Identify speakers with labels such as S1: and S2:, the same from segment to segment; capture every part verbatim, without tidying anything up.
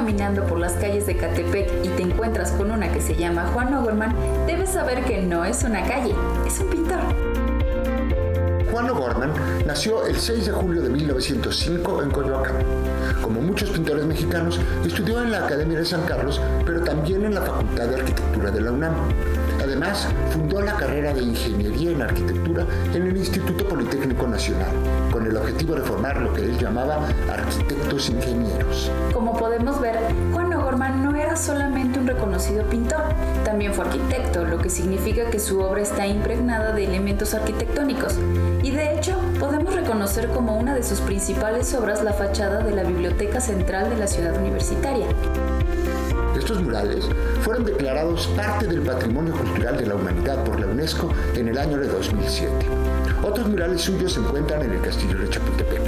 S1: caminando por las calles de Ecatepec y te encuentras con una que se llama Juan O'Gorman, debes saber que no es una calle, es un pintor.
S2: Juan O'Gorman nació el seis de julio de mil novecientos cinco en Coyoacán. Como muchos pintores mexicanos, estudió en la Academia de San Carlos, pero también en la Facultad de Arquitectura de la UNAM. Además, fundó la carrera de Ingeniería en Arquitectura en el Instituto Politécnico Nacional, con el objetivo de formar lo que él llamaba arquitectos ingenieros.
S1: Como podemos ver, Juan O'Gorman no era solamente un reconocido pintor, también fue arquitecto, lo que significa que su obra está impregnada de elementos arquitectónicos. Y de hecho, podemos reconocer como una de sus principales obras la fachada de la Biblioteca Central de la Ciudad Universitaria.
S2: Estos murales fueron declarados parte del Patrimonio Cultural de la Humanidad por la UNESCO en el año de dos mil siete. Otros murales suyos se encuentran en el Castillo de Chapultepec.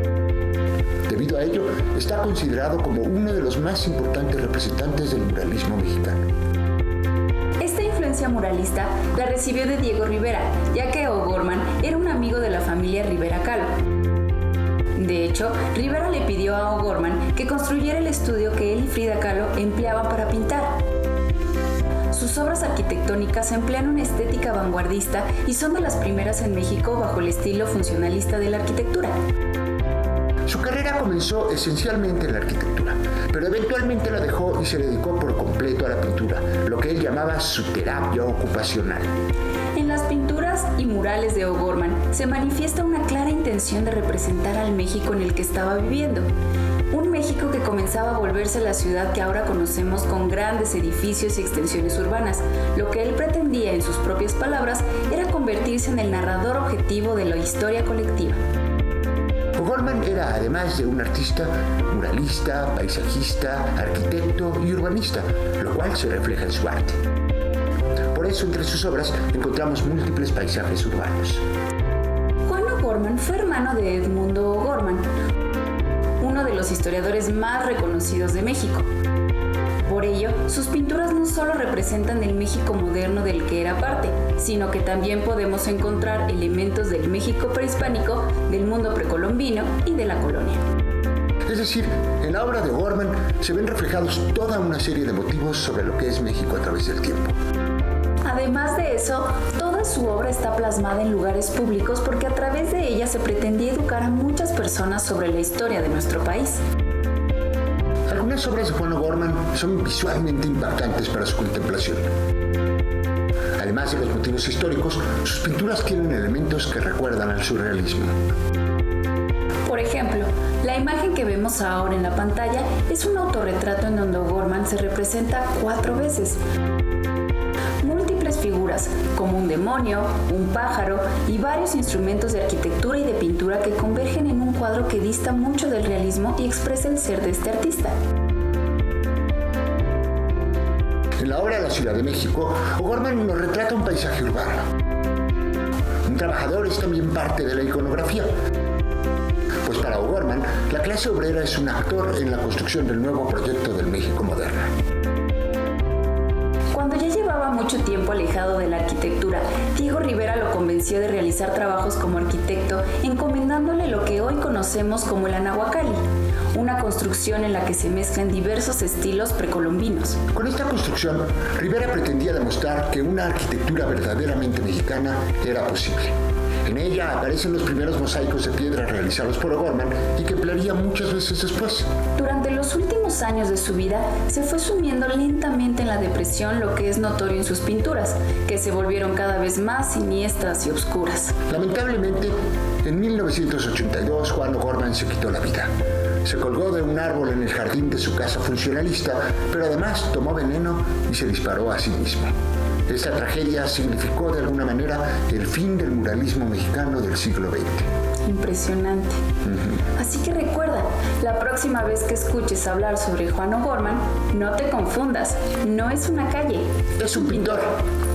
S2: Debido a ello, está considerado como uno de los más importantes representantes del muralismo mexicano.
S1: Esta influencia muralista la recibió de Diego Rivera, ya que O'Gorman era un amigo de la familia Rivera Kahlo. De hecho, Rivera le pidió a O'Gorman que construyera el estudio que él y Frida Kahlo empleaban para pintar. Sus obras arquitectónicas emplean una estética vanguardista y son de las primeras en México bajo el estilo funcionalista de la arquitectura.
S2: Su carrera comenzó esencialmente en la arquitectura, pero eventualmente la dejó y se dedicó por completo a la pintura, lo que él llamaba su terapia ocupacional.
S1: En las pinturas y murales de O'Gorman se manifiesta una clara intención de representar al México en el que estaba viviendo. Un México que comenzaba a volverse la ciudad que ahora conocemos con grandes edificios y extensiones urbanas. Lo que él pretendía, en sus propias palabras, era convertirse en el narrador objetivo de la historia colectiva.
S2: O'Gorman era, además de un artista, muralista, paisajista, arquitecto y urbanista, lo cual se refleja en su arte. Por eso, entre sus obras encontramos múltiples paisajes urbanos.
S1: Juan O'Gorman fue hermano de Edmundo O'Gorman, uno de los historiadores más reconocidos de México. Por ello, sus pinturas no solo representan el México moderno del que era parte, sino que también podemos encontrar elementos del México prehispánico, del mundo precolombino y de la colonia.
S2: Es decir, en la obra de O'Gorman se ven reflejados toda una serie de motivos sobre lo que es México a través del tiempo.
S1: Además de eso, toda su obra está plasmada en lugares públicos porque a través de ella se pretendía educar a muchas personas sobre la historia de nuestro país.
S2: Algunas obras de Juan O'Gorman son visualmente impactantes para su contemplación. Además de los motivos históricos, sus pinturas tienen elementos que recuerdan al surrealismo.
S1: Por ejemplo, la imagen que vemos ahora en la pantalla es un autorretrato en donde O'Gorman se representa cuatro veces. Múltiples figuras, como un demonio, un pájaro y varios instrumentos de arquitectura y de pintura que convergen en un cuadro que dista mucho del realismo y expresa el ser de este artista.
S2: En la obra La Ciudad de México, O'Gorman nos retrata un paisaje urbano. Un trabajador es también parte de la iconografía, pues para O'Gorman, la clase obrera es un actor en la construcción del nuevo proyecto del México moderno.
S1: Cuando ya llevaba mucho tiempo alejado de la arquitectura, Diego Rivera lo convenció de realizar trabajos como arquitecto, encomendándole lo que hoy conocemos como el Anahuacalli, una construcción en la que se mezclan diversos estilos precolombinos.
S2: Con esta construcción, Rivera pretendía demostrar que una arquitectura verdaderamente mexicana era posible. En ella aparecen los primeros mosaicos de piedra realizados por O'Gorman y que emplearía muchas veces después.
S1: Durante los últimos años de su vida, se fue sumiendo lentamente en la depresión, lo que es notorio en sus pinturas, que se volvieron cada vez más siniestras y oscuras.
S2: Lamentablemente, en mil novecientos ochenta y dos, Juan O'Gorman se quitó la vida. Se colgó de un árbol en el jardín de su casa funcionalista, pero además tomó veneno y se disparó a sí mismo. Esta tragedia significó de alguna manera el fin del muralismo mexicano del siglo veinte.
S1: Impresionante. Uh-huh. Así que recuerda, la próxima vez que escuches hablar sobre Juan O'Gorman, no te confundas, no es una calle,
S2: es un pintor.